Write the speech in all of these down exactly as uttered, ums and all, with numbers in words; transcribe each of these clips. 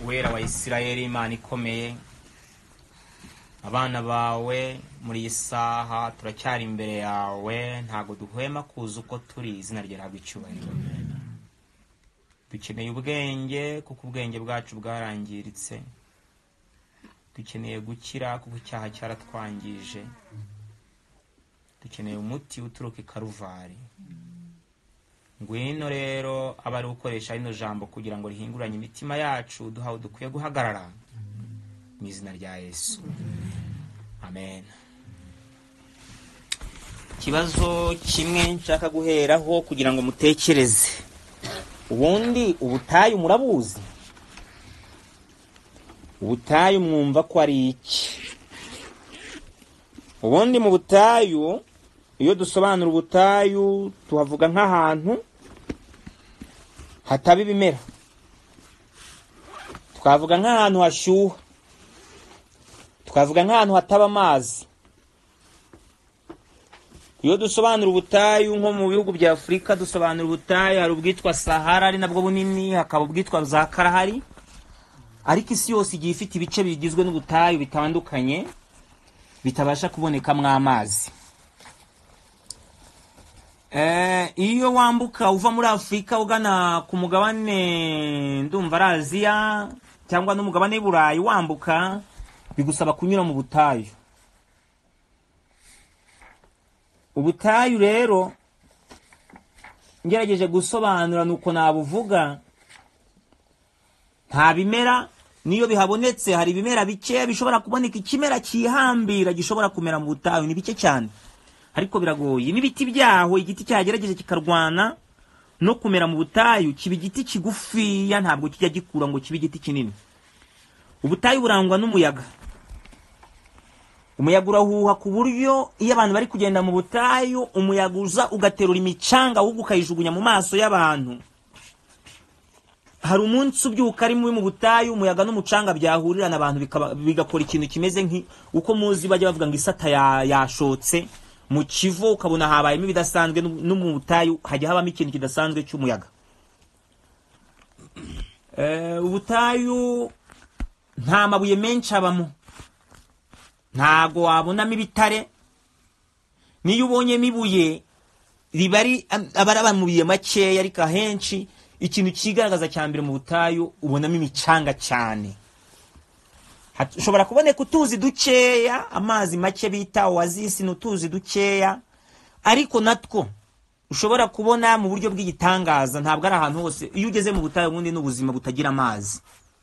wera wa Isirayeli, Imana ikomeye, abana bawe muri iyi saha turacyari imbere yawe, ntago duhwema kuza uko turi, izina ryawe rihabwe icyubahiro. Dukeneye ubwenge kuko ubwenge bwacu bwarangiritse, dukeneye gukira kuko icyaha cyaratwangije, dukeneye umuti uturuka i Karuvari. Ngwino rero abari gukoresha rino jambo kugira ngo rihinguranye imitima yacu, duhawe dukwiye guhagarara mu izina rya Yesu, amen. Ikibazo kimwe nshaka guheraho kugira ngo mutekereze. Ubundi ubutayu murabuzi? Ubutayu mwumva ko ari iki? Ubundi mu butayu, iyo dusobanura ubutayu tuhavuga nk'ahantu hataba ibimera, twavuga nk'ahantu hashyuha, twavuga nk'ahantu hataba amazi. Iyo dusobanura ubutayu nko mu bihugu bya Afurika, dusobanura ubutayu hari ubwitwa Sahara ari nabwo bunini, hakaba ubwitwa za Kalahari. Ariko isi yose igiye ifite ibice bigizwe n'ubutayu bitandukanye bitabasha kubonekamo amazi. Eh, iyo wambuka uva muri Afurika ugana ku mugabane ndumva ari Aziya cyangwa n'umugabane w'Iburayi, wambuka bigusaba kunyura mu butayu. Ubutayu rero ngerageje gusobanura nuko nabuvuga, nta bimera, niyo bihabonetse hari ibimera bike bishobora kuboneka. Ikimera kihambira gishobora kumera mu butayu ni bike cyane, ariko biragoye. N'ibiti byaho, igiti cyagerageje kikarwana no kumera mu butayu, kiba igiti kigufiya, ntabwo kijya gikura ngo kibe igiti kinini. Ubutayu burangwa n'umuyaga. Umuyaga urahuha ku buryo iyo abantu bari kugenda mu butayu, umuyaga uza ugaterura imicanga ahubwo ukayijugunya mu maso y'abantu. Hari umunsi ubyuka ari mu butayu, umuyaga n'umucanga byahurirana, abantu bigakora ikintu kimeze nki uko muzi bajya bavuga ngo isata yashotse mu kivo, ukabona habayemo ibidasanzwe. No mu butayu hajya habamo ikintu kidasanzwe cy'umuyaga. Eh, ubutayu nta mabuye menshi abamo, ntago wabonamo ibitare. Niyo ubonyemo ibuye riba ari abarabamubiye makeya, ariko ahenshi ikintu kigaragaza cyambere mu butayu ubonamo imicanga cyane. Ushobora kuboneka utuzi dukeya, amazi make bita oasis, n'utuzi dukeya, ariko natwo ushobora kubona mu buryo bw'igitangaza. Ntabwo ari ahantu hose. Iyo ugeze mu butayu ubundi n'ubuzima butagira amazi.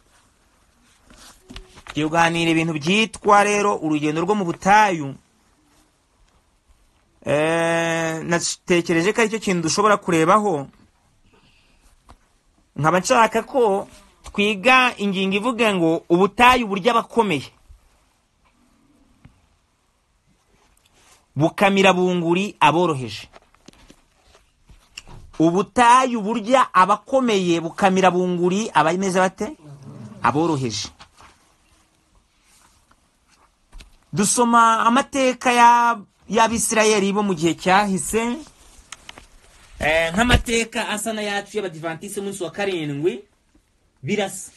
Tuganira ibintu byitwa rero urugendo rwo mu butayu. Eh, natekereje ko ari cyo kintu dushobora kurebaho. Nkaba nshaka ko twiga ingingo ivuga ngo ubutayu burya abakomeye bukamira bunguri aboroheje. Ubutayu burya abakomeye bukamira bunguri abameze bate? Aboroheje. Dusoma amateka ya y'Abisirayeli bo mu gihe cyahise, eh, nk'amateka asa na yacu y'Abadivantiste munsi wa karindwi, birasa.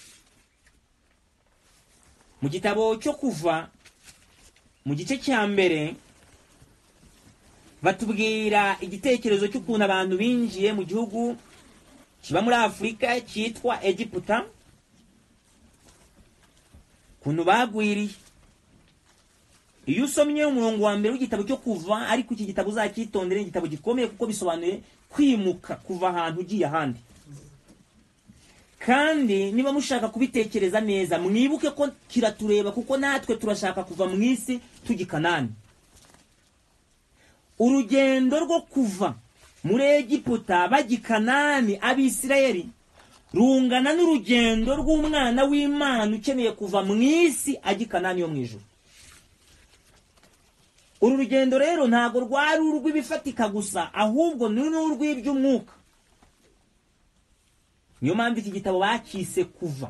Mu gitabo cyo Kuva mu gice cya mbere batubwira igitekerezo cy'ukuntu abantu binjiye mu gihugu kiba muri Afurika cyitwa Egiputa, kuntu bagwiriye. Iyo usomye umurongo wa mbere w'igitabo cyo Kuva, ariko iki gitabo uzacyitondere, igitabo gikomeye kuko bisobanuye kwimuka kuva ahantu ugiye ahandi. Kandi niba mushaka kubitekereza neza, mwibuke ko kiratureba kuko natwe turashaka kuva mu isi tujya i Kanani. Urugendo rwo kuva muri Egiputa bajya i Kanani, Abisirayeli, rungana n'urugendo rw'umwana w'Imana ukeneye kuva mu isi ajya i Kanani yo mu ijuru. Uru rugendo rero ntago rwari urw'ibifatika gusa, ahubwo ni n'urw'iby'umwuka. Niyo mpamvu iki gitabo bakise Kuva.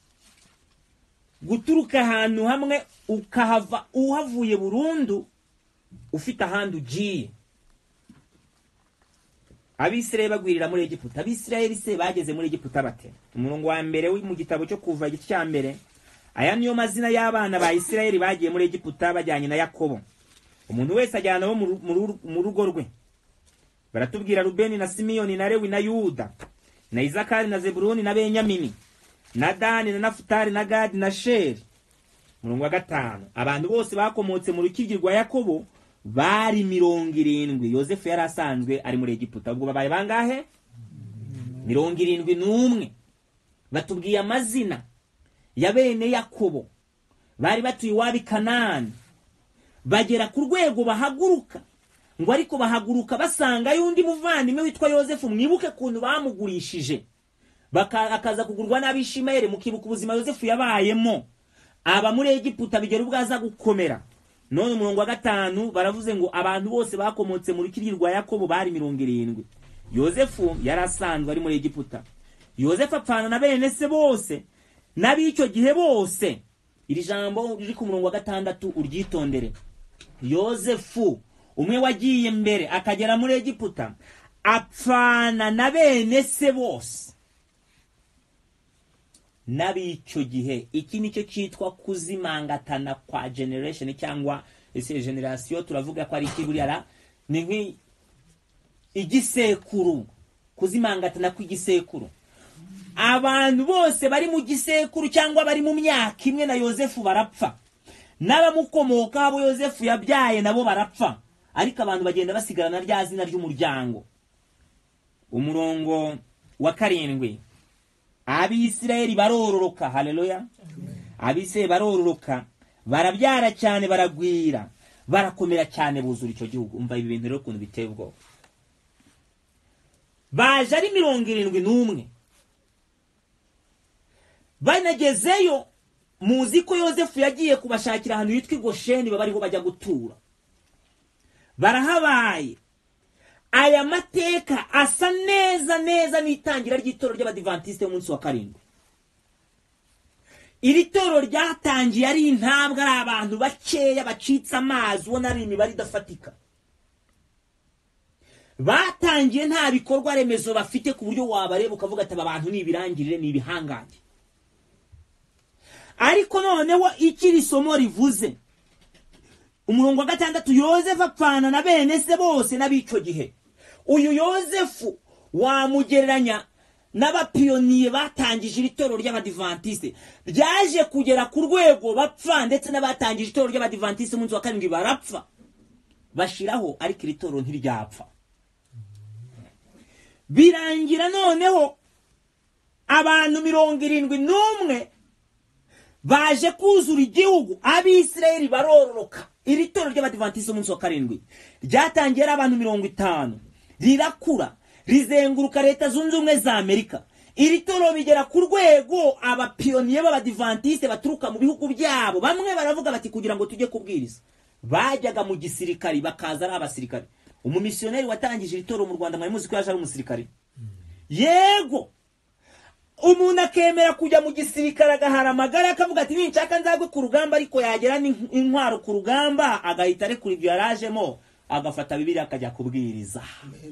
Guturuka ahantu hamwe ukahava uhavuye burundu ufite ahandi ugiye. Abisirayeli bagwirira muri Egiputa. Abisirayeli se bageze muri Egiputa bate? Umurongo wa mbere mu gitabo cyo Kuva igice cya mbere. Aya niyo mazina y'abana ba Isirayeli bagiye muri Egiputa bajyanye na Yakobo. Umuntu wese ajyana bo mu rugo rwe. Baratubwira Rubeni na Simiyoni na Lewi na Yuda na Izakari na Zebuluni na Benyamini na Dani na Nafutali na Gadi na Sheri. Umurongo wa gatanu. Abantu bose bakomotse mu rukiryi rwa Yakobo bari mirongo irindwi. Yosefu yari asanzwe ari muri Egiputa. Ubwo babaye bangahe? mirongo irindwi n'umwe. Batubwiye amazina ya bene Yakobo. Bari batuye iwabo Kanani. Bagera ku rwego bahaguruka. Ngo ariko bahaguruka basanga yundi muvandimwe witwa Yosefu. Mwibuke kuntu bamugurishije. Baka akaza kugurwa n'Abishimayeli. Mukibuka ubuzima Yosefu yabayemo. Aba muri Egiputa bigera ubwaza gukomera. None umurongo wa gatanu baravuze ngo abantu bose bakomotse mu rukiryi rwa Yakobo bari mirongo irindwi. Yosefu yari asanzwe ari muri Egiputa. Yosefu apfana na bene se bose n'ab'icyo gihe bose. Iri jambo riri ku murongo wa gatandatu uryitondere. Yosefu umwe wagiye mbere akagera muri Egiputa apfana na bene se bose n'ab'icyo gihe. Iki nicyo cyitwa kuzimangatana kwa generation cyangwa ese generation. Turavuga ko ari ikiburiara ni nki igisekuru. Kuzimangatana kw'igisekuru. Abantu bose bari mu gisekuru cyangwa bari mu myaka imwe na Yosefu barapfa. N'abamukomoka abo Yosefu yabyaye nabo barapfa. Ariko abantu bagenda basigarana rya zina ry'umuryango. Umurongo wa karindwi. Abisirayeli barororoka. Haleluya. Abisirayeli barororoka, barabyara cyane, baragwira, barakomera cyane, buzura icyo gihugu. Umva ibi bintu rero kuntu biteye ubwoba. Baje ari mirongo irindwi n'umwe. Banagezeyo, muzi ko Yosefu yagiye kubashakira ahantu yitwa Gosheni babariho bajya gutura. Barahabaye. Aya mateka asa neza neza n'itangira ry'itoro ry'Abadiventiste y'umunsi wa karindwi. Iri toro ryatangiye ari intabwa, ari abantu bakeya bacitse amazi, ubona ari imibare idafatika. Batangiye nta bikorwa remezo bafite ku buryo wabareba ukavuga ati aba bantu ni ibirangirire, ni ibihangange. Ariko noneho ikiri somo rivuze umurongo wa gatandatu, Yosefu apfana na bene se bose n'ab'icyo gihe. Uyu Yosefu wamugereranya n'abapiyoniye batangije itoro ry'Abadiventiste. Byaje kugera ku rwego bapfa, ndetse n'abatangije itoro ry'Abadiventiste umunsi wa karindwi barapfa. Bashiraho ariko iri toro ntiryapfa. Birangira noneho abantu mirongo irindwi n'umwe baje kuzura igihugu. Abisirayeli barororoka. Iri toro ry'Abadiventiste umunsi wa karindwi ryatangiye ari abantu mirongo itanu, rirakura, rizenguruka leta zunze ubumwe za Amerika. Iri toro bigera ku rwego abapiyoniye b'Abadiventiste baturuka mu bihugu byabo. Bamwe baravuga bati kugira ngo tujye kubwiriza bajyaga mu gisirikari, bakaza ari abasirikari. Umumisiyoneri watangije iri toro mu Rwanda mwari muzi ko yaje ari umusirikari? Yego. Umuntu akemera kujya mu gisirikare agahara amagara akavuga ati ninshaka nzagwe ku rugamba, ariko yagera n'intwaro ku rugamba agahita arekura ibyo yarajemo agafata Bibiliya akajya kubwiriza.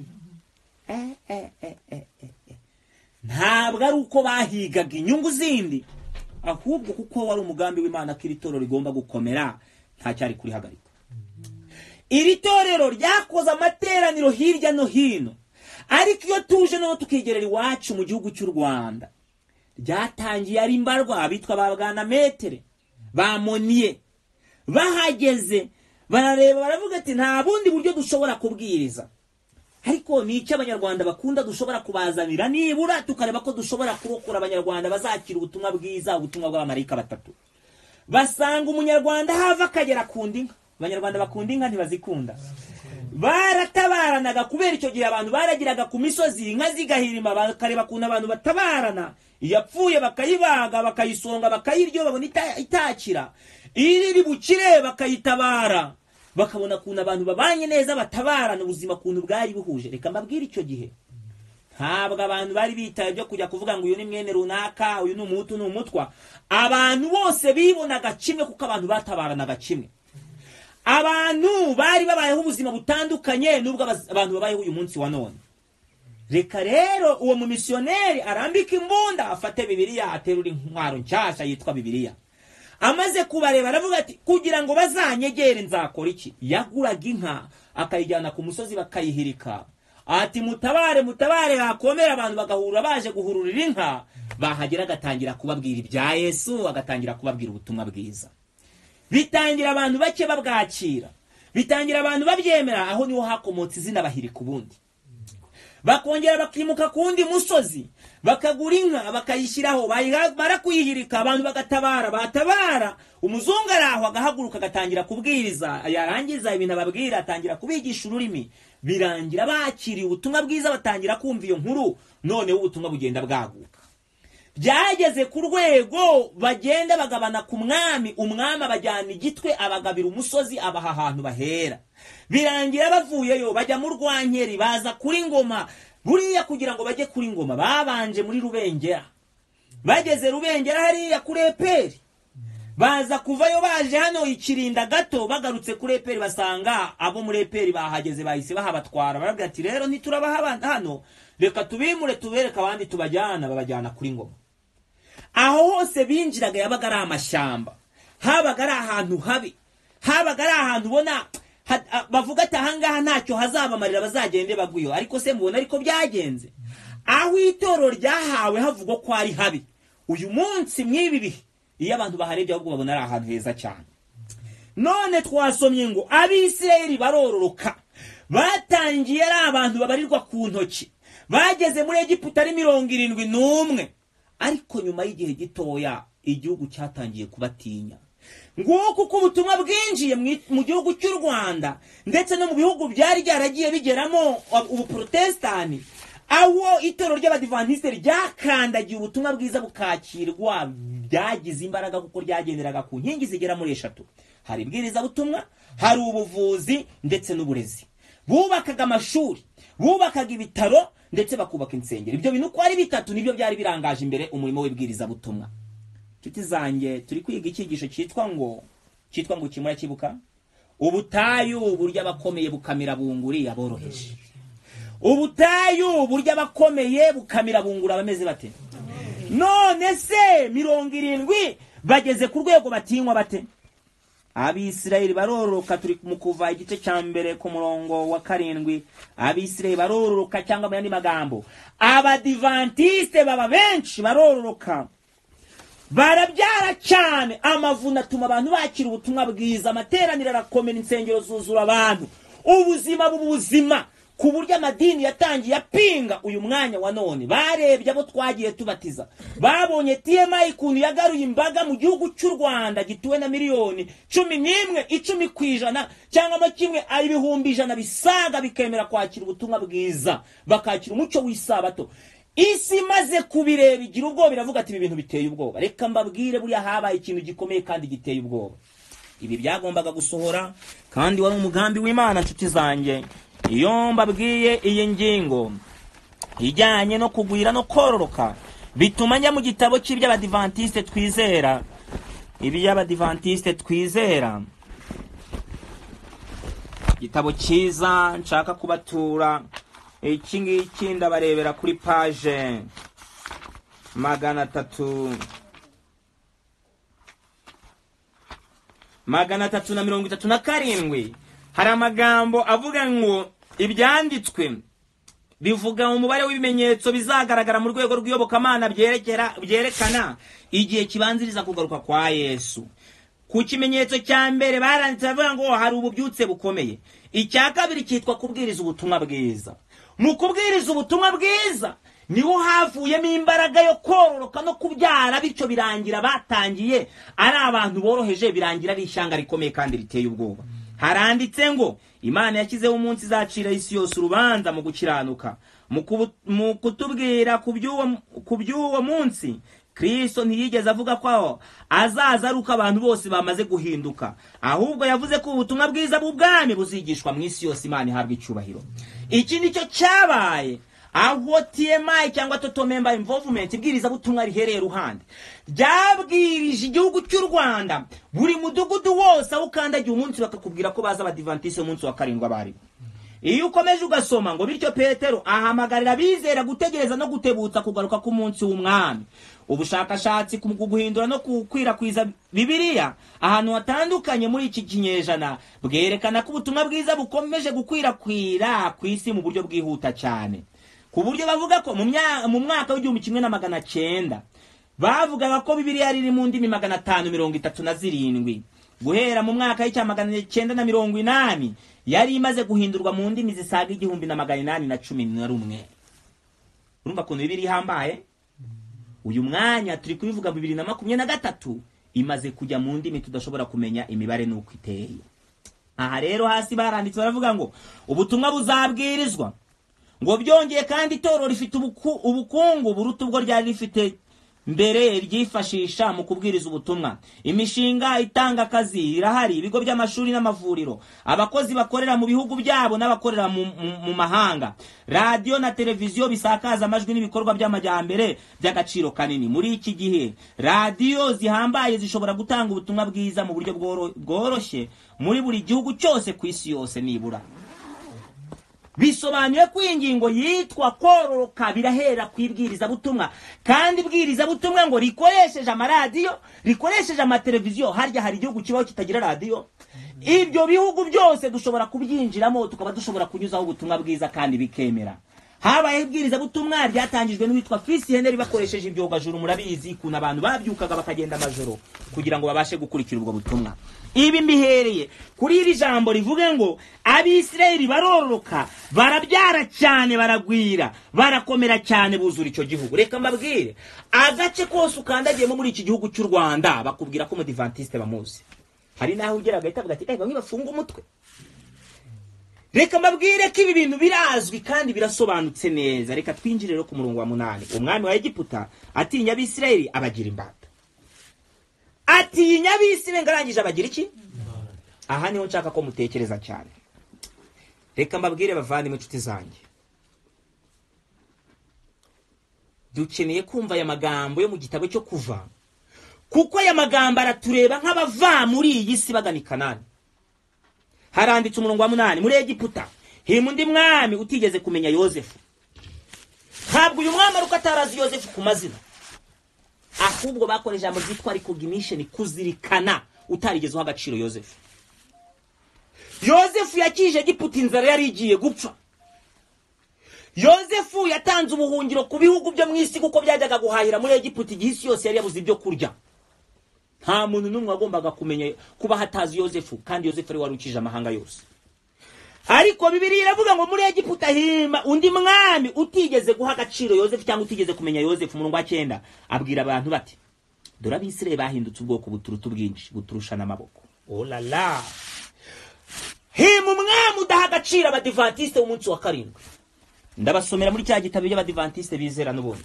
Eh, eh, eh, eh, eh. Ntabwo ari uko bahigaga inyungu zindi, ahubwo kuko wari umugambi w'Imana ko iri toro rigomba gukomera, nta cyari kurihagarika. Iri torero ryakoze amateraniro hirya no hino, ariko iyo tuje no tukigerera iwacu mu gihugu cy'u Rwanda, ryatangiye ari imbarwa. Abitwa ba Bwanametere, bamoniye, bahageze barareba baravuga ati nta bundi buryo dushobora kubwiriza, ariko ni icyo Abanyarwanda bakunda dushobora kubazanira, nibura tukareba ko dushobora kurokora Abanyarwanda bazakira ubutumwa bwiza, ubutumwa bw'abamarayika batatu. Basanga umunyarwanda hava akagera kunda inka. Abanyarwanda bakunda inka ntibazikunda. Baratabaranaga kubera icyo gihe abantu baragiraga ku misozi inka zigahirima, bakareba kuntu abantu batabarana. Yapfuye bakayibaga, bakayisonga, bakayiryo, babona itakira. Iri bukire bakayitabara, bakabona kuntu abantu babanye neza batabarana, ubuzima kuntu bwari buhuje. Reka mbabwire icyo gihe ntabwo abantu bari bitaye byo kujya kuvuga ngo uyu ni mwene runaka, uyu ni umutu, ni umutwa. Abantu bose bibonaga kimwe kuko abantu batabaranaga kimwe. Abantu bari babayeho ubuzima butandukanye nubwo abantu babayeho uyu munsi wa none. reka rero uwo mu misiyoneri arambika imbunda afate Bibiliya aterura intwaro nshyashya yitwa Bibiliya. Amaze kubareba aravuga ati kugira ngo bazanyegere nzakora iki? Yaguraga inka akayijyana ku musozi bakayihirika, ati mutabare mutabare, yakomera abantu bagahura baje guhururira inka, bahagera agatangira kubabwira ibya Yesu, agatangira kubabwira ubutumwa bwiza. Bitangira abantu bake babwakira, bitangira abantu babyemera, aho niho hakomotse izina bahirika ubundi. Bakongera bakimuka kundi musozi bakagura inka bakayishyiraho, bara kuyihirika abantu bagatabara, batabara umuzungu araho agahaguruka agatangira kubwiriza, yarangiza ibintu ababwira atangira kubigisha ururimi, birangira bakiriye ubutumwa bwiza, batangira kumva iyo nkuru, noneho ubutumwa bugenda bwaguka. Byageze ku rwego bagenda bagabana ku mwami, umwami abajyana igitwe abagabira umusozi abaha ahantu bahera. Birangira bavuyeyo bajya mu Rwankeri, baza kuri Ngoma. Buriya kugira ngo bajye kuri Ngoma babanje muri Rubengera, bageze Rubengera hariya kuri Eperi, baza kuvayo baje hano ikirinda gato, bagarutse kuri Eperi basanga abo muri Eperi bahageze, bahise bahabatwara. Baravuga ati rero ntiturabaha hano, reka tubimure tubereka abandi tubajyana. Babajyana kuri Ngoma. Aho hose binjiraga yabaga ari amashyamba, habaga ari ahantu habi, habaga ari ahantu ubona bavuga ati ahangaha ntacyo hazabamarira bazagende bagwiyo. Ariko se mubona ariko byagenze, aho itoro ryahawe havugwa ko ari habi, uyu munsi mwibi bihe iyo abantu baharebye ahubwo babona ari ahantu heza cyane. None twasomye ngo Abisirayeli barororoka, batangiye ari abantu babarirwa ku ntoki, bageze muri Egiputa ari mirongo irindwi n'umwe. Ariko nyuma y'igihe gitoya igihugu cyatangiye kubatinya. Nguko uko ubutumwa bwinjiye mu gihugu cy'u Rwanda ndetse no mu bihugu byari byaragiye bigeramo ubuprotestani, aho itoro ry'Abadiventiste ryakandagiye ubutumwa bwiza bukakirwa, byagize imbaraga kuko ryagenderaga ku nkingi zigera muri eshatu. Hari ibwiriza butumwa, hari ubuvuzi ndetse n'uburezi. Bubakaga amashuri, bubakaga ibitaro ndetse bakubaka insengero. Ibyo bintu ko ari bitatu nibyo byari birangaje imbere umurimo w'ibwiriza butumwa. Nshuti zanjye, turi kwiga icyigisho cyitwa ngo cyitwa ngo kimura kibuka ubutayu burya abakomeye bukamira bunguri aboroheje. Ubutayu burya abakomeye bukamira bungura abameze bate? None se mirongo irindwi bageze ku rwego batinywa bate? Abisirayeli barororoka. Turi mu Kuva igice cya mbere ku murongo wa karindwi. Abisirayeli barororoka, cyangwa mu yandi magambo Abadiventiste baba benshi barororoka, barabyara cyane, amavuna atuma abantu bakira ubutumwa bwiza, amateraniro arakomera, insengero zuzura abantu, ubuzima bubuzima, ku buryo amadini yatangiye apinga uyu mwanya wa none. Barebye abo twagiye tubatiza, babonye T M I kuntu yagaruye imbaga mu gihugu cy'u Rwanda gituwe na miliyoni cumi n'imwe, icumi kwijana cyangwa mo kimwe ibihumbi ijana bisaga bikemera kwakira ubutumwa bwiza, bakakira umucyo w'isabato. Isi maze kubireba igira ubwoba, biravuga ati ibi bintu biteye ubwoba. Reka mbabwire, buriya habaye ikintu gikomeye kandi giteye ubwoba. Ibi byagombaga gusohora kandi wari umugambi w'Imana. Nshuti zanjye, iyo mbabwiye iyi ngingo ijyanye no kugwira no kororoka, bituma njya mu gitabo cy'iby'Abadiventiste twizera, iby'Abadiventiste twizera, igitabo cyiza nshaka kubatura. Iki ngiki ndabarebera kuri page magana atatu magana atatu na mirongo itatu na karindwi. Hari amagambo avuga ngo ibyanditswe bivuga umubare w'ibimenyetso bizagaragara mu rwego rw'iyobokamana byerekera byerekana igihe kibanziriza kugaruka kwa Yesu. Ku kimenyetso cya mbere baranditse bavuga ngo hari ububyutse bukomeye. Icya kabiri cyitwa kubwiriza ubutumwa bwiza. Mu kubwiriza ubutumwa bwiza niho havuyemo imbaraga yo kororoka no kubyara, bityo birangira batangiye ari abantu boroheje, birangira ari ishyanga rikomeye kandi riteye ubwoba. Haranditse ngo Imana yashyizeho umunsi izacira isi yose urubanza mu gukiranuka. Mu kutubwira ku by'uwo munsi, Kristo ntiyigeze avuga ko azaza ari uko abantu bose bamaze guhinduka, ahubwo yavuze ko ubutumwa bwiza bw'ubwami buzigishwa mu isi yose, Imana ihabwa icyubahiro. Iki nicyo cyabaye aho T M I cyangwa Total Member Involvement, ibwiriza butumwa rihereye ruhande, byabwirije igihugu cy'u Rwanda. Buri mudugudu wose aho ukandagiye umunsi bakakubwira ko baza Abadiventiste umunsi wa karindwi abari. iyo ukomeje ugasoma ngo bityo Petero ahamagarira abizera gutegereza no gutebutsa kugaruka k'umunsi w'umwami. Ubushakashatsi ku guhindura no gukwirakwiza Bibiliya ahantu hatandukanye muri iki kinyejana bwerekana ko ubutumwa bwiza bukomeje gukwirakwira ku isi mu buryo bwihuta cyane, ku buryo bavuga ko mu mwaka w'igihumbi kimwe na magana cyenda bavugaga ko Bibiliya riri mu ndimi magana atanu mirongo itatu na zirindwi. Guhera mu mwaka w'icya magana cyenda na mirongo inani yari imaze guhindurwa mu ndimi zisaga igihumbi na magana inani na cumi na rumwe. Urumva ukuntu Bibiliya ihambaye? Uyu mwanya turi kubivuga bibiri na makumyabiri na gatatu imaze kujya mu ndimi tudashobora kumenya imibare nuko iteye. Aha rero hasi baranditse baravuga ngo ubutumwa buzabwirizwa, ngo byongeye kandi itorero rifite ubukungu buruta ubwo ryari rifite mbere ryifashisha mu kubwiriza ubutumwa. Imishinga itanga akazi irahari, ibigo by'amashuri n'amavuriro, abakozi bakorera mu bihugu byabo n'abakorera mu, mu, mu mahanga, radio na televiziyo bisakaza amajwi n'ibikorwa by'amajyambere by'agaciro kanini. Muri iki gihe radio zihambaye zishobora gutanga ubutumwa bwiza mu buryo bworoshye muri buri gihugu cyose ku isi yose nibura. Bisobanuye ko ingingo yitwa kororoka birahera kwibwiriza butumwa, kandi bwiriza butumwa ngo rikoresheje amaradiyo, rikoresheje amateleviziyo. Harya hari igihugu kibaho kitagira radio? Ibyo bihugu byose dushobora kubyinjiramo tukaba dushobora kunyuzaho ubutumwa bwiza kandi bikemera. Habaye ibwiriza butumwa ryatangijwe n'uwitwa Fils Henry bakoresheje ibyogajuru. Murabizi kuna abantu babyukaga bakagenda amajoro kugira ngo babashe gukurikira ubwo butumwa. Ibi mbihereye kuri iri jambo rivuge ngo Abisirayeli barororoka, barabyara cyane, baragwira, barakomera cyane, buzura icyo gihugu. Reka mbabwire, agace kose ukandagiyemo muri iki gihugu cy'u Rwanda bakubwira ko Umudivantiste bamuzi. Hari naho ugera agahita avuga ati eh bamwe bafunga umutwe. Reka mbabwire ko ibi bintu birazwi kandi birasobanutse neza. Reka twinjire rero ku murongo wa munani. Umwami wa Egiputa atinya Abisirayeli abagira imbata. Atinya Abisirayeli ngarangije abagira iki? Aha niho nshaka ko mutekereza cyane. Reka mbabwire bavandimwe inshuti zanjye, dukeneye kumva aya magambo yo mu gitabo cyo Kuva, kuko aya magambo aratureba nk'abava muri iyi si bagana i Kanani. Haranditse umurongo wa munani, muri Egiputa hima undi mwami utigeze kumenya Yozefu. Ntabwo uyu mwami aruko atarazi Yozefu ku mazina, ahubwo bakoresha ijambo ryitwa recognition, kuzirikana, utarigeze uha agaciro Yozefu. Yozefu yakije Egiputa inzara yari igiye gupfa. Yozefu yatanze ubuhungiro ku bihugu byo mu isi kuko byajyaga guhahira muri Egiputa igihe isi yose yari yabuze ibyo kurya. Nta muntu n'umwe wagombaga kumenya kuba hatazi Yozefu, kandi Yozefu ari warukije amahanga yose. Ariko Bibiliya iravuga ngo muri Egiputa hima undi mwami utigeze guha agaciro Yozefu cyangwa utigeze kumenya Yozefu. Mu wa cyenda abwira abantu bati dore Abisirayeli bahindutse ubwoko buturuta ubwinshi, buturushana amaboko. Oh la la! Hima umwami udaha agaciro Abadivantiste umunsi wa karindwi. Ndabasomera muri cya gitabo cy'Abadivantiste bizera n'ubundi.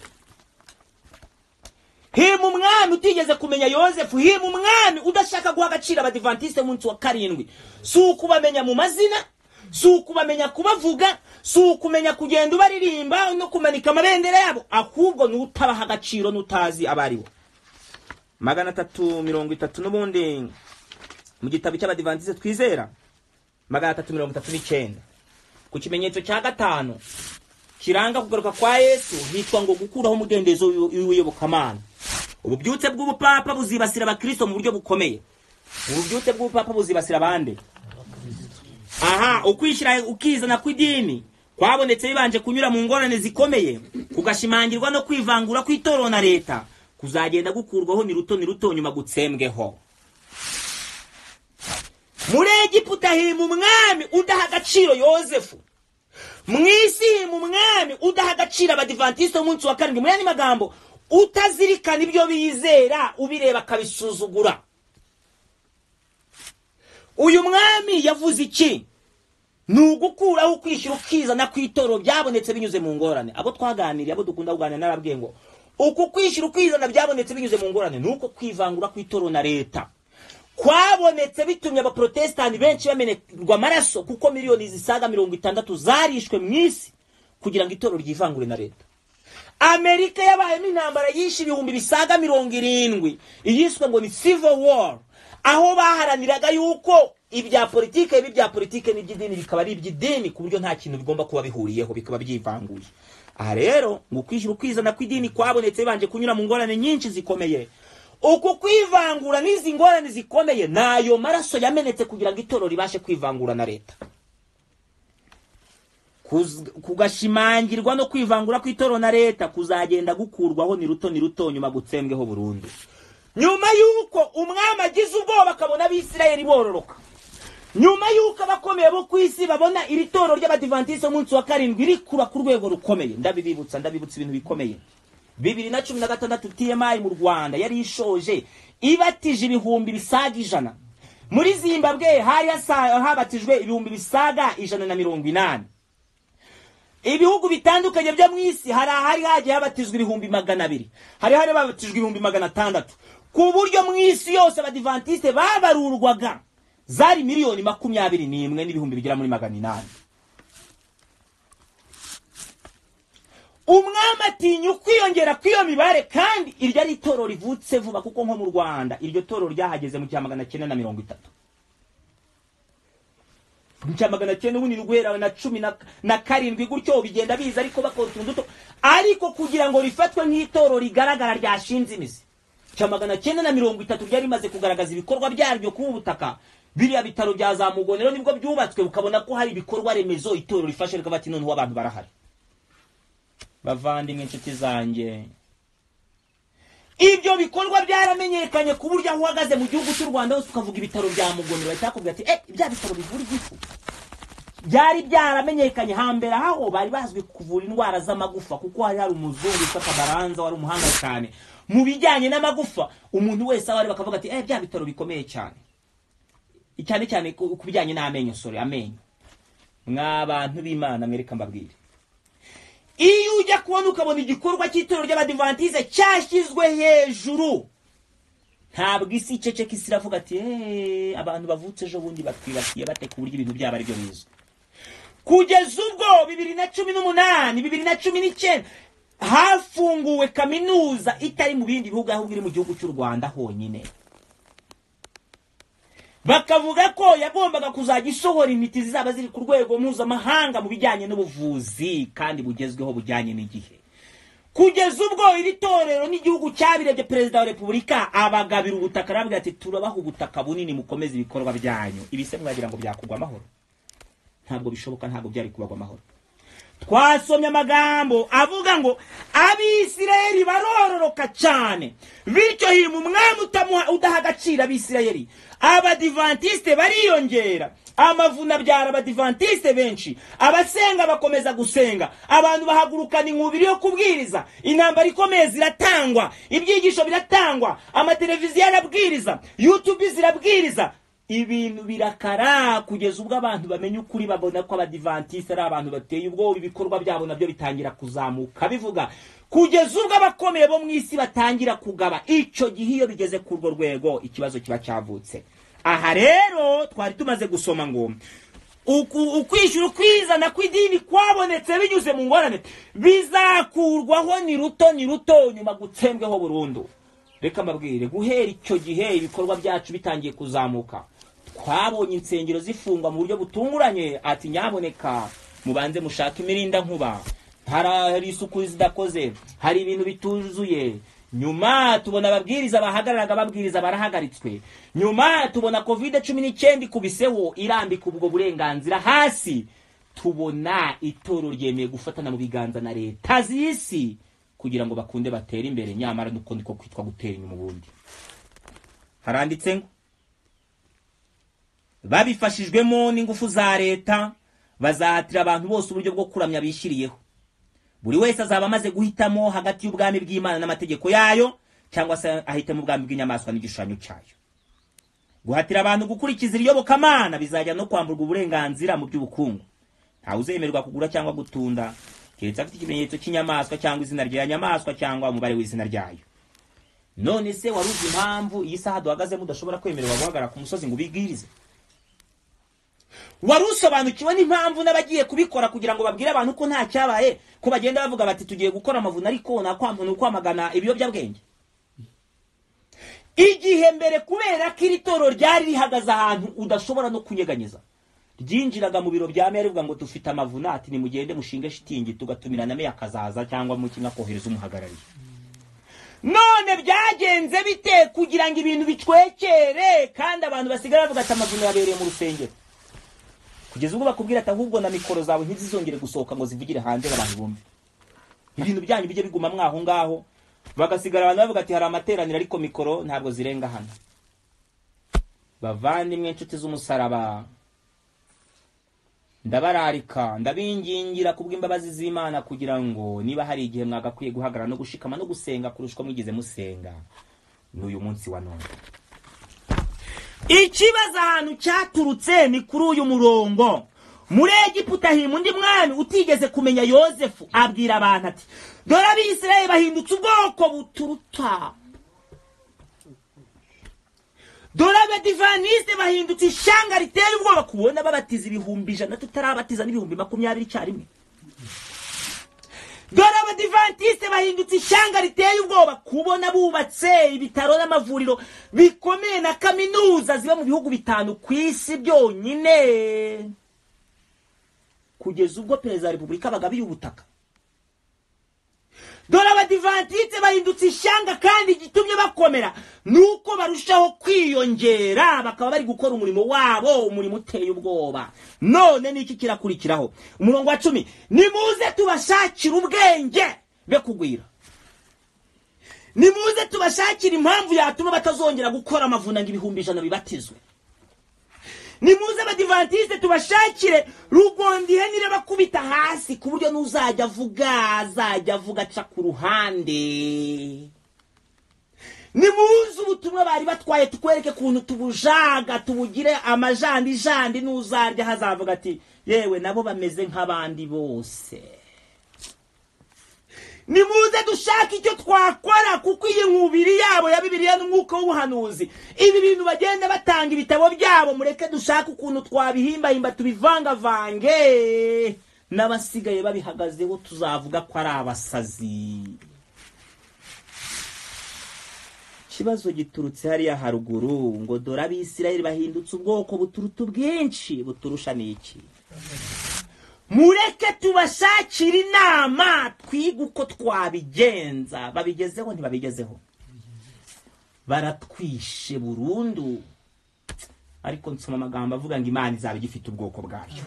Hima umwami utigeze kumenya Yozefu, hima umwami udashaka guha agaciro Abadivantiste umunsi wa karindwi. Si ukubamenya mu mazina, si ukubamenya kubavuga, si ukumenya kugenda ubaririmba no kumanika amabendera yabo, ahubwo ni utabaha agaciro n'utazi abaribo. Magana atatu mirongo itatu n'ubundi mu gitabo cy'Abadivantiste twizera, magana atatu mirongo itatu n'icyenda, ku kimenyetso cya gatanu kiranga kugaruka kwa Yesu hitwa ngo gukuraho umudendezo w'iyobokamana. Ububyutse bw'ubupapa buzibasira abakristo mu buryo bukomeye. Ububyutse bw'ubupapa buzibasira abande. Aha, ukwishyira ukizana kw'idini kwabonetse bibanje kunyura mu ngorane zikomeye, kugashimangirwa no kwivangura kw'itorero na leta, kuzagenda gukurwaho ni ruto ni ruto nyuma gutsembweho. Muri Egiputa hima umwami udaha agaciro Yozefu. Mwisi hima umwami udaha agaciro Abadivantiste umunsi wa karindwi. Muri andi magambo, utazirikana ibyo bizera, ubireba akabisuzugura. Uyu mwami yavuze iki? Nugukuraho ukwishyira ukizana kw'itorero byabonetse binyuze mu ngorane. Abo twaganiriye, abo dukunda kuganira narabwiye ngo uko kwishyira ukizana byabonetse binyuze mu ngorane nuko kwivangura kw'itorero na leta kwabonetse bitumye abaprotestani benshi bamenerwa amaraso, kuko miliyoni zisaga mirongo itandatu zarishwe mu isi kugira ngo itorero ryivangure na leta. Amerika yabayemo intambara yishe ibihumbi bisaga mirongo irindwi iyiswe ngo ni Civil War, aho baharaniraga yuko ibya politike ibi bya politike n'iby'idini bikaba ari iby'idini ku buryo nta kintu bigomba kuba bihuriyeho, bikaba byivanguye. Aha rero ngo kwishyura ukwizana kw'idini kwabonetse banje kunyura mu ngorane nyinshi zikomeye. Uku kwivangura n'izi ngorane zikomeye nayo maraso yamenetse kugira ngo itorero ribashe kwivangura na leta. Kugashimangirwa no kwivangura kw'itorero na leta kuzagenda gukurwaho ni ruto ni ruto nyuma gutsembweho burundu. Nyuma yuko umwami agize ubwoba akabona abisirayeli bororoka, nyuma yuko abakomeye bo kwisi babona iri torero ry'abadivantiste umunsi wa karindwi rikura ku rwego rukomeye, ndabibibutsa ndabibutsa ibintu bikomeye. bibiri na cumi na gatandatu T M I mu Rwanda yari ishoje ibatije ibihumbi bisaga ijana. Muri Zimbabwe hari habatijwe ibihumbi bisaga ijana na mirongo inani. Ibihugu bitandukanye byo mwisi hari hari hagiye habatizwa ibihumbi magana abiri, hari hari babatijwe ibihumbi magana atandatu, ku buryo mwisi yose abadivantiste babarurwaga zari miliyoni makumyabiri n'imwe n'ibihumbi bigera muri magana inani. Umwami atinya ukwiyongera kw'iyo mibare, kandi iryo ari itorero rivutse vuba, kuko nko mu Rwanda iryo torero ryahageze mu cya magana cyenda na mirongo itatu. Mu cya magana cyenda ubundi guhera na cumi na karindwi gutyo bigenda biza, ariko bakora utuntu duto, ariko kugira ngo rifatwe nk'itorero rigaragara ryashinze imizi. Cya magana cyenda na mirongo itatu ryari rimaze kugaragaza ibikorwa byaryo ku butaka. Biriya bitaro bya za Mugonero nibwo byubatswe, ukabona ko hari ibikorwa remezo itorero rifashe, rikaba ati none abantu barahari. Bavandimwe inshuti zanjye, ibyo bikorwa byaramenyekanye ku buryo aho uhagaze mu gihugu cy'u Rwanda hose ukavuga ibitaro bya Mugonero bahita bakubwira ati eh ibya bitaro bivura igifu. Byari byaramenyekanye hambere aho bari bazwi kuvura indwara z'amagufa, kuko hari hari umuzungu ufata baranza wari umuhanga cyane mu bijyanye n'amagufa. Umuntu wese abari bakavuga ati eh bya bitaro bikomeye cyane, cyane cyane ku bijyanye n'amenyo. Sore amenyo, mw'abantu b'Imana mwereka mbabwire, iyo ujya kubona ukabona igikorwa cy'itorero ry'abadivantiste cyashyizwe hejuru, ntabwo isi iceceka, isi iravuga ati eh abantu bavutse ejo bundi batwibasiye bate ku buryo ibintu byaba ari byo bizwe. Kugeza ubwo bibiri na cumi n'umunani bibiri na cumi n'icyenda hafunguwe kaminuza itari mu bindi bihugu, ahubwo iri mu gihugu cy'u Rwanda honyine. Bakavuga ko yagombaga kuzajya isohora imiti zizaba ziri ku rwego mpuzamahanga mu bijyanye n'ubuvuzi kandi bugezweho bujyanye n'igihe. Kugeza ubwo iri torero n'igihugu cyabirebye, perezida wa repubulika abagabira ubutaka, aravuga ati turabaha ubutaka bunini mukomeze ibikorwa byanyu. Ibise mwagira ngo byakugwa amahoro? Ntabwo bishoboka, ntabwo byari kubagwa amahoro. Twasomye amagambo avuga ngo abisirayeli barororoka cyane, bityo hima umwami utamuha udaha agaciro abisirayeli. Abadivantiste bariyongera, amavuna byara abadivantiste benshi, abasenga bakomeza gusenga, abantu bahagurukana inkubiri yo kubwiriza, intambara ikomeye ziratangwa, ibyigisho biratangwa, amateleviziyo arabwiriza, YouTube zirabwiriza, ibintu birakara kugeza ubwo abantu bamenye ukuri, babona ko abadivantiste ari abantu bateye ubwo, ibikorwa byabo nabyo bitangira kuzamuka bivuga, kugeza ubwo abakomeye bo mwisi batangira kugaba. Icyo gihe iyo bigeze ku rwo rwego ikibazo kiba cyavutse. Aha rero twari tumaze gusoma ngo ukwishyura ukwizana kw'idini kwabonetse binyuze mu ngorane bizakurwaho ni ruto ni ruto nyuma gutsembweho burundu. Reka mbabwire, guhera icyo gihe ibikorwa byacu bitangiye kuzamuka, twabonye insengero zifungwa mu buryo butunguranye. Ati nyaboneka mubanze mushaka imirinda nkuba, hari isuku zidakoze, hari ibintu bituzuye. Nyuma tubona ababwiriza bahagararaga babwiriza barahagaritswe. Nyuma tubona covid cumi n'icyenda ikubiseho irambika ubwo burenganzira hasi. Tubona itoro ryemeye gufatana mu biganza na leta z'isi kugira ngo bakunde batera imbere, nyamara nuko ndiko kwitwa gutera inyuma ubundi. Haranditse ngo babifashijwemo n'ingufu za leta bazahatira abantu bose uburyo bwo kuramya bishyiriyeho. Buri wese azaba amaze guhitamo hagati y'ubwami bw'Imana n'amategeko yayo, cyangwa se ahitemo ubwami bw'inyamaswa n'igishushanyo cyayo. Guhatira abantu gukurikiza iyobokamana bizajya no kwamburwa uburenganzira mu by'ubukungu. Ntawe uzemerwa kugura cyangwa gutunda keretse afite ikimenyetso cy'inyamaswa cyangwa izina rya nyamaswa cyangwa umubare w'izina ryayo. None se waruzi impamvu iyi saha duhagaze mudashobora kwemererwa guhagarara ku musozi ngo bigirize? Warusobanukiwe n'impamvu n'abagiye kubikora kugira ngo babwire abantu ko nta cyabaye, ko bagenda bavuga bati tugiye gukora amavuna ariko nakwamvuna ukwamagana ibiyobyabwenge? igihe mbere kubera ko iri toro ryari rihagaze ahantu udashobora no kunyeganyeza, ryinjiraga mu biro bya meya rivuga ngo dufite amavunati nimugende mushinge shitingi tugatumira na meya akazaza cyangwa mu kimwe kohereza umuhagarariye. None byagenze bite kugira ngo ibintu bicwekere kandi abantu basigara bavuga ati amavuniro yabereye mu rusengero? Kugeza ubwo bakubwira ati ahubwo na mikoro zawe ntizizongere gusohoka ngo zivugire hanze abantu bumve. Ibintu byanyu bijye biguma mwaho ngaho, bagasigara abantu bavuga ati hari amateraniro ariko mikoro ntabwo zirenga hano. Bavandimwe inshuti z'umusaraba, ndabararika ndabingingira kubw'imbabazi z'Imana kugira ngo niba hari igihe mwagakwiye guhagarara no gushikama no gusenga kurushwa mwigize musenga n'uyu munsi wa none. Ikibazo ahantu cyaturutse ni kuri uyu murongo. Muri Egiputa himu undi mwami utigeze kumenya Yosefu abwira abantu ati dore Abisirayeli bahindutse ubwoko buturuta, dore Abadivaniste bahindutse ishanga riteye ubwoba kubona babatiza ibihumbi ijana tutarabatiza n'ibihumbi makumyabiri icyarimwe. Dore Abadivantiste bahindutse ishanga riteye ubwoba kubona bubatse ibitaro n'amavuriro bikomeye na kaminuza ziba mu bihugu bitanu ku isi byonyine, kugeza ubwo perezida wa repubulika bagabiye ubutaka. Dore Abadivantiste bahindutse ishanga kandi gitumye bakomera nuko barushaho kwiyongera bakaba bari gukora umurimo wabo, umurimo uteye ubwoba. None niki kirakurikiraho? Umurongo wa cumi, nimuze tubashakira ubwenge be kugwira, nimuze tubashakira impamvu yatuma batazongera gukora amavunanga ibihumbi ijana bibatizwe, nimuze Abadivantiste tubashakire rugondihe nire bakubita hasi ku buryo nuzajya avuga azajya avuga aca ku ruhande. Nimuze ubutumwa bari batwaye tukwereke kuntu tubujaga tubugire amajandi jandi, nuzarya hazavuga ati yewe nabo bameze nk'abandi bose. Nimuze dushaka icyo twakora kuko iyi nkubiri yabo ya Bibiliya n'umwuka w'ubuhanuzi, ibi bintu bagenda batanga ibitabo byabo, mureke dushaka ukuntu twabihimbahimba tubivangavange, n'abasigaye babihagazeho tuzavuga ko ari abasazi. Ikibazo giturutse hariya haruguru ngo dore Abisirayeli bahindutse ubwoko buturuta ubwinshi buturusha n'iki. Mureke tubashakira inama twiga uko twabigenza. Babigezeho ntibabigezeho? Baratwishe burundu. Ariko nsoma amagambo avuga ngo Imana izaba igifite ubwoko bwayo.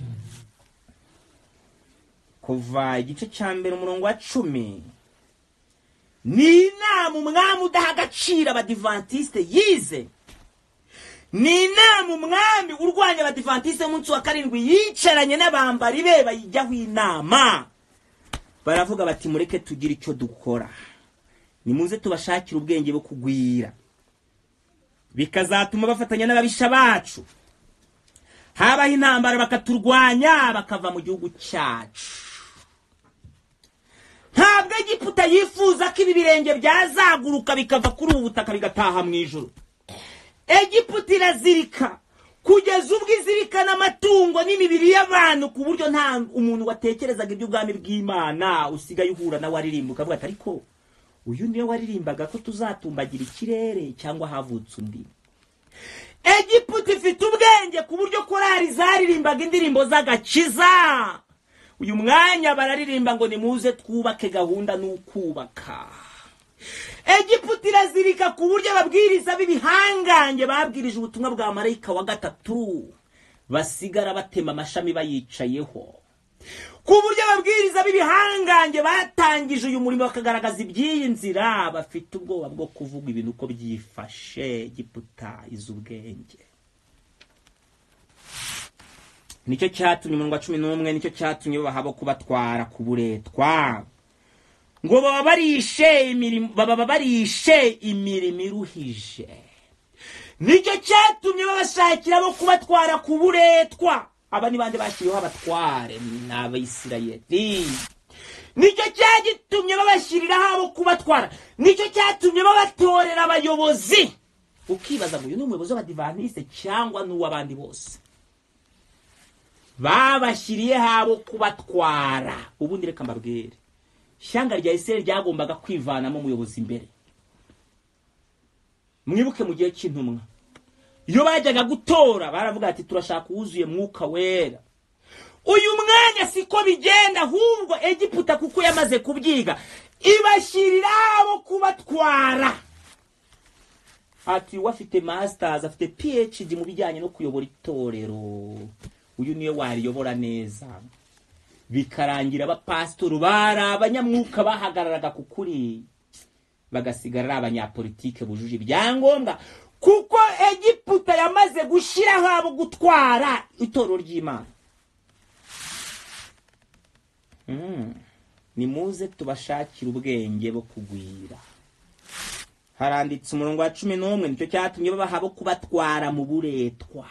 Kuva igice cya mbere umurongo wa cumi, ni inama umwami udaha agaciro Abadivantiste yize, ni inama umwami urwanya Abadivantiste munsi wa karindwi yicaranye n'abambari be bayijyaho inama. Baravuga bati mureke tugira icyo dukora, nimuze tubashakira ubwenge bwo kugwira bikazatuma bafatanya n'ababisha bacu, habaho intambara bakaturwanya bakava mu gihugu cyacu. Ntabwo Egiputa yifuza ko ibi birenge byazaguruka bikava kuri ubu butaka bigataha mu ijuru. Egiputa irazirika kugeza ubwo izirikana amatungo n'imibiri y'abantu ku buryo nta umuntu watekerezaga iby'ubwami bw'Imana usigaye uhura na waririmba ukavuga ati ariko uyu niwe waririmbaga ko tuzatumbagira ikirere cyangwa havutse undi. Egiputa ifite ubwenge ku buryo korari zaririmbaga indirimbo z'agakiza. Uyu mwanya bararirimba ngo nimuze twubake gahunda n'ukubaka. Egiputa irazirika ku buryo ababwiriza b'ibihangange babwirije ubutumwa bwa marayika wa gatatu basigara batema amashami bayicayeho, ku buryo ababwiriza b'ibihangange batangije uyu murimo bakagaragaza iby'iyi nzira bafite ubwoba bwo kuvuga ibintu uko byifashe. Egiputa izi ubwenge. Nicyo cyatumye umurongo wa cumi n'umwe, nicyo cyatumye babahabo kubatwara ku buretwa ngo baba barishe imirimo baba barishe imirimo iruhije. Nicyo cyatumye babashakira bo kubatwara ku buretwa. Aba ni bande bashyiriyeho abatware n'Abisirayeli. Nicyo cyagitumye babashyiriraho abo kubatwara. Nicyo cyatumye babatorera abayobozi. Ukibaza ngo uyu ni umuyobozi w'Abadivaniste cyangwa n'uw'abandi bose. Babashyiriyeho abo kubatwara. Ubundi reka mbabwire, ishyanga rya Isirayeli ryagombaga kwivanamo umuyobozi imbere. mwibuke mu gihe cy'intumwa iyo bajyaga gutora baravuga ati turashaka uwuzuye mwuka wera. Uyu mwanya siko bigenda, ahubwo Egiputa kuko yamaze kubyiga ibashyirira abo kubatwara. Ati wafite masters, afite P H D mu bijyanye no kuyobora itorero, uyu niwe wariyobora neza. Bikarangira abapastori bari abanyamwuka bahagararaga kukuri, bagasigara abanyapolitike bujuje ibyangombwa, kuko Egiputa yamaze gushyiraho abo gutwara itorero ry'Imana. Mm. Nimuze tubashakira ubwenge bo kugwira. Haranditse umurongo wa cumi n'umwe, nicyo cyatumye babaha bo kubatwara mu buretwa.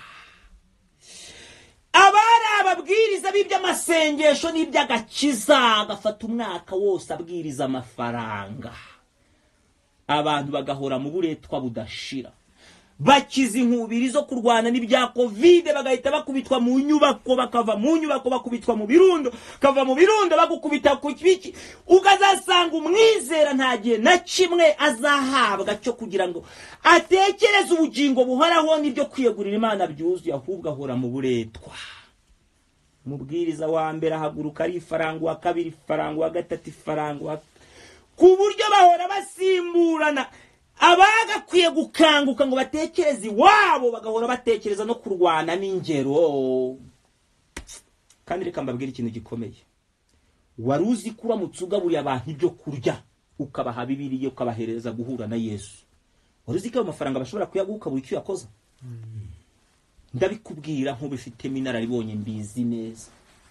Abari ababwiriza b'iby'amasengesho n'iby'agakiza, agafata umwaka wose abwiriza amafaranga, abantu bagahora mu buretwa budashira. Bakiza inkubiri zo kurwana n'ibya covid, bagahita bakubitwa mu nyubako, bakava mu nyubako bakubitwa mu birundo, kava mu birundo bagukubita ku kibiki. Ukazasanga umwizera nta gihe na kimwe azahabwa cyo kugira ngo atekereze ubugingo buhoraho n'ibyo kwiyegurira Imana byuzuye, ahubwo ahora mu buretwa. Mubwiriza wa mbere ahaguruka ari ifaranga, wa kabiri ifaranga, wa gatatu ifaranga, ku buryo bahora basimburana. Abagakwiye gukanguka ngo batekereze iwabo, bagahora batekereza no kurwana n'ingero. Kandi reka mbabwire ikintu gikomeye, wari uzi ko uramutse ugaburiye abantu ibyo kurya, ukabaha Bibiliya, ukabahereza guhura na Yesu, wari uzi ko ayo mafaranga bashobora kuyaguka buri icyo yakoza? Ndabikubwira nk'ubifitemo inararibonye, mbizi neza.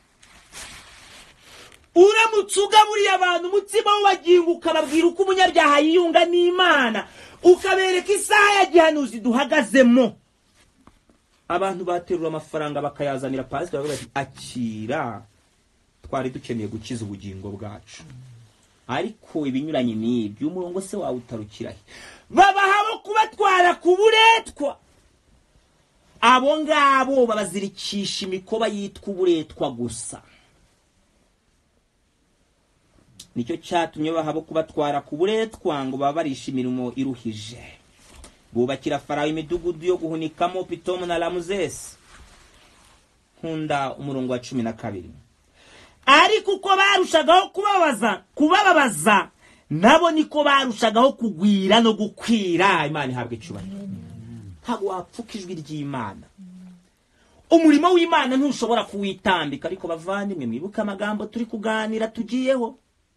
Uramutse ugaburiye abantu umutima w'ubugingo, ukababwira uko umunyabyaha yiyunga n'Imana, ukabereka isaha ya gihanuzi duhagazemo, abantu baterura amafaranga bakayazanira pastor, bakavuga ati akira, twari dukeneye gukiza ubugingo bwacu. Ariko ibinyuranye n'ibyo umurongo se wawe utarukirahe, babaha bo kubatwara ku buretwa. Abo ngabo babazirikisha imikoba yitwa uburetwa gusa. Nicyo cyatumye bahabo kubatwara ku buretwa ngo baba barisha imirimo iruhije. Bubakira Farawo imidugudu yo guhunikamo Pitomu na Ramuzesi. Nkunda umurongo wa cumi na kabiri. Ariko uko barushagaho kubabaza kubababaza nabo niko barushagaho kugwira no gukwira. Imana ihabwe icyubahiro. Ntabwo wapfuka ijwi ry'Imana. Umurimo w'Imana ntushobora kuwitambika. Ariko bavandimwe, mwibuka amagambo turi kuganira tugiyeho.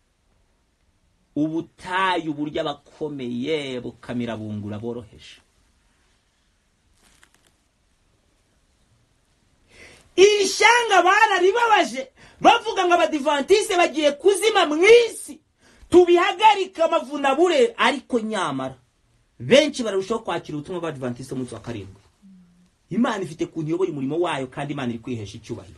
Ubutayu burya bakomeye bukamira bungura boroheje. Ishanga bararibabaje bavuga ngo abadivantiste bagiye kuzima mwisi, tubihagarika amavunabure. Ariko nyamara benshi bararushaho kwakira ubutumwa bw'abadivantiste umunsi wa karindwi. Imana ifite kunyoboye umurimo wayo, kandi Imana iri kwihesha icyubahiro.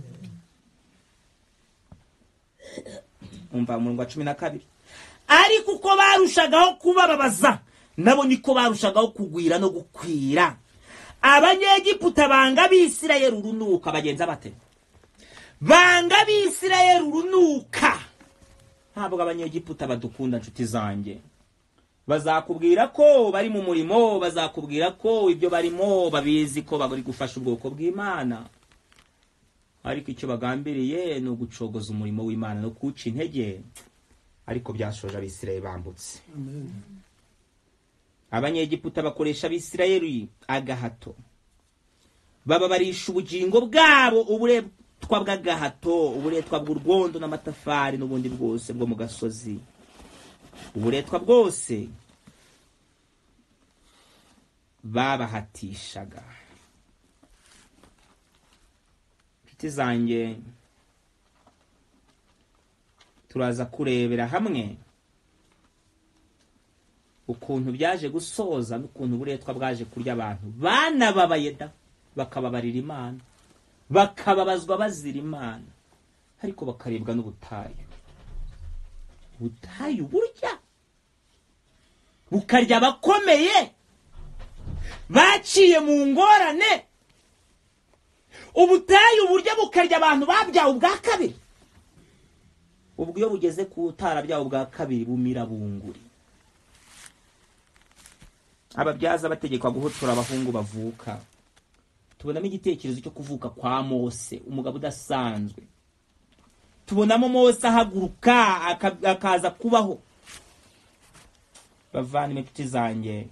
Umva umurongo wa cumi na kabiri. Ariko uko barushagaho kubababaza nabo niko barushagaho kugwira no gukwira. Abanyegiputa banga Bisirayeli urunuka. Bagenza bate? Banga Bisirayeli urunuka. Ntabwo abanyegiputa badukunda nshuti zanjye. Bazakubwira ko bari mu murimo, bazakubwira ko ibyo barimo babizi ko bari gufasha ubwoko bw'Imana. Ariko icyo bagambiriye no gucogoza umurimo w'Imana no kuca intege. Ariko byashoje Abisirayeli bambutse. Amen. Abanyegiputa bakoresha Abisirayeli agahato. Baba barisha ubugingo bwabo uburetwa bw'agahato, uburetwa bw'urwondo n'amatafari n'ubundi bwose bwo mu gasozi. Uburetwa bwose babahatishaga. Nshuti zanjye, turaza kurebera hamwe ukuntu byaje gusoza n'ukuntu uburetwa bwaje kurya abantu banababaye da, bakababarira Imana, bakababazwa bazira Imana, ariko bakaribwa n'ubutayu. Ubutayu burya bukarya abakomeye baciye mu ngorane. Ubutayu burya bukarya abantu babyawe ubwa kabiri. Ubwo iyo bugeze ku utara byawo bwa kabiri bumira bunguri. ababyaza bategekwa guhotora abahungu bavuka. Tubonamo igitekerezo cyo kuvuka kwa Mose, umugabo udasanzwe. Tubonamo Mose ahaguruka akaza kubaho. Bavandimwe inshuti zanjye,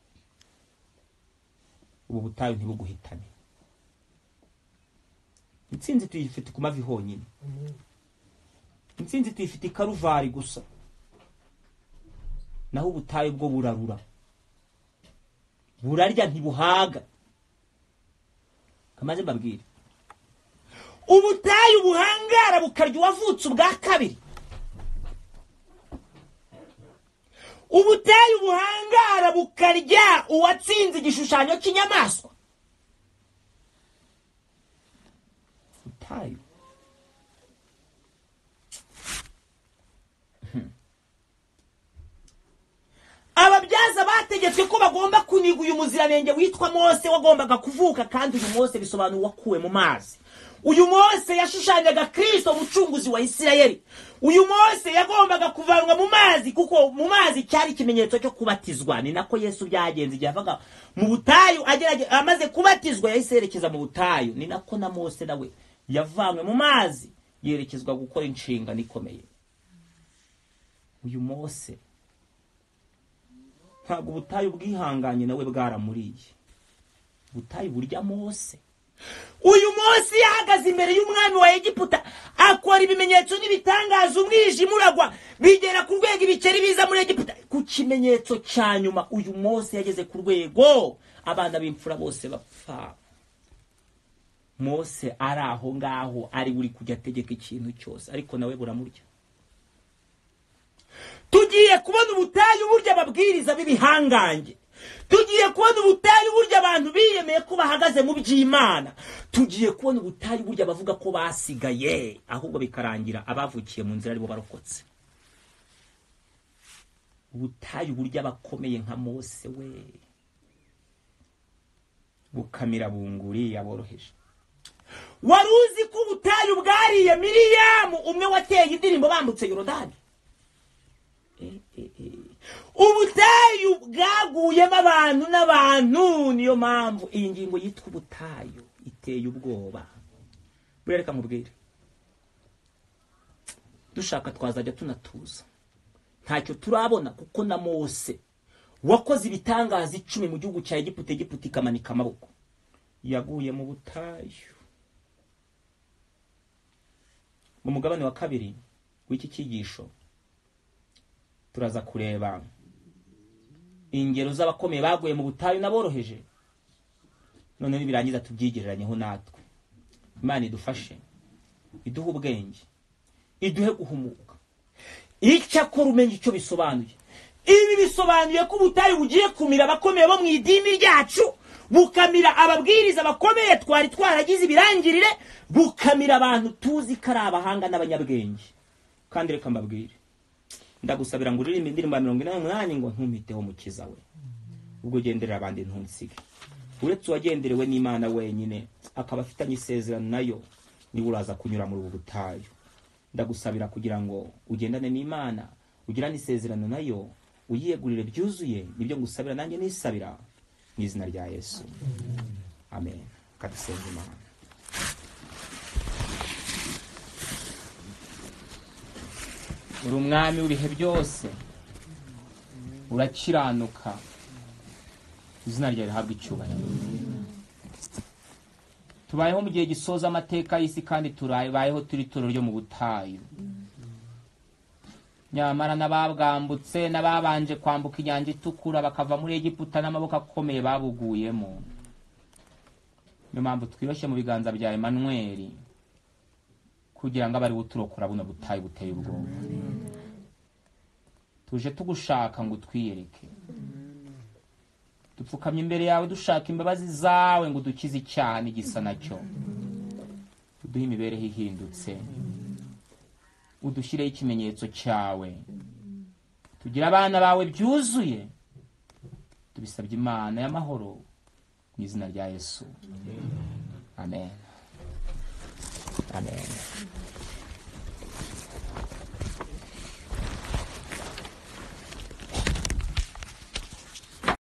ubu butayu ntibuguhitane. Intsinzi tuyifite ku mavi honyine. Intsinzi tuyifite i Karuvari gusa. Naho ubutayu bwo burarura. Burarya ntibuhaga. Kamaze mbabwire. Ubutayu buhangara bukarya uwavutse ubwa kabiri. Ubutayu buhangara bukarya uwatsinze igishushanyo cy'inyamaswa. Ubutayu. Ababyaza bategetswe ko bagomba kuniga uyu muziranenge witwa Mose wagombaga kuvuka, kandi uyu Mose bisobanura wakuwe mu mazi. Uyu Mose yashushanyaga Kristo umucunguzi wa Isirayeli. Uyu Mose yagombaga kuvanwa mu mazi, kuko mu mazi cyari ikimenyetso cyo kubatizwa. Ni nako Yesu byagenze igihe avaga mu butayu agerage amaze kubatizwa yahise yerekeza mu butayu. Ni nako na Mose nawe yavanywe mu mazi yerekezwa gukora inshinga nikomeye. Uyu Mose ntabwo ubutayu bwihanganye nawe bwaramuriye. Ubutayu burya Mose. Uyu Mose yahagaze imbere y'umwami wa Egiputa akora ibimenyetso n'ibitangaza, umwijima uragwa bigera ku rwego ibikeri biza muri Egiputa. Ku kimenyetso cya nyuma uyu Mose yageze ku rwego abana b'imfura bose bapfa. Mose ari aho ngaho ari buri kujya ategeka ikintu cyose, ariko nawe buramurya. Tugiye kubona ubutayu burya ababwiriza b'ibihangange. Tugiye kubona ubutayu burya abantu biyemeye ko bahagaze mu by'Imana. Tugiye kubona ubutayu burya bavuga ko basigaye, ahubwo bikarangira abavukiye mu nzira aribo barokotse. Ubutayu burya bakomeye nka Mose we, bukamira bunguri yaboroheje. Wari uzi ko ubutayu bwariye Miriyamu, umwe wateye indirimbo bambutse Yorodani? Eh, eh, eh. Ubutayu bwaguyemo abantu n'abantu. Niyo mpamvu iyi ngingo yitwa ubutayu iteye ubwoba. Burereka mubwire, dushaka twazajya tunatuza. Ntacyo turabona, kuko na Mose wakoze ibitangaza icumi mu gihugu cya Egiputa, Egiputa ikamanika amaboko. Yaguye mu butayu. Mu mugabane wa kabiri w'iki cyigisho turaza kureba ingero z'abakomeye baguye mu butayu n'aboroheje. None nibirangiza tubyigereranyeho natwe. Imana idufashe, iduhe ubwenge, iduhe guhumuka. Icyakora umenye icyo bisobanuye. Ibi bisobanuye ko ubutayu bugiye kumira abakomeye bo mu idini ryacu, bukamira ababwiriza bakomeye twari twaragize ibirangirire, bukamira abantu tuzi ko ari abahanga n'abanyabwenge. Kandi reka mbabwire, ndagusabira ngo uririmbe indirimbo ya mirongo inani n'umunani ngo ntumpiteho mukiza we, ubwo ugenderera abandi ntunsige. Uretse uwagenderewe n'Imana wenyine akaba afitanye isezerano nayo, niwe uraza kunyura muri ubu butayu. Ndagusabira kugira ngo ugendane n'Imana, ugirane isezerano nayo, uyiyegurire byuzuye. Nibyo ngusabira nanjye nisabira mu izina rya Yesu, amen. Kadusenga Imana. Uri umwami w'ibihe byose, urakiranuka, izina ryawe rihabwa icyubahiro. Tubayeho mu gihe gisoza amateka y'isi, kandi turabayeho turi turo ryo mu butayu. Nyamara n'ababwambutse n'ababanje kwambuka inyanja itukura bakava muri Egiputa n'amaboko akomeye babuguyemo. Niyo mpamvu twiroshye mu biganza bya Emanueli, kugira ngo abari buturokora buno butayu buteye ubwoba. Tuje tugushaka ngo twiyereke. Dupfukamye imbere yawe dushaka imbabazi zawe ngo dukize icyaha n'igisa nacyo. Uduhe imibereho ihindutse, udushireho ikimenyetso cyawe, tugira abana bawe byuzuye. Tubisabye Imana y'amahoro mu izina rya Yesu, amen, amen.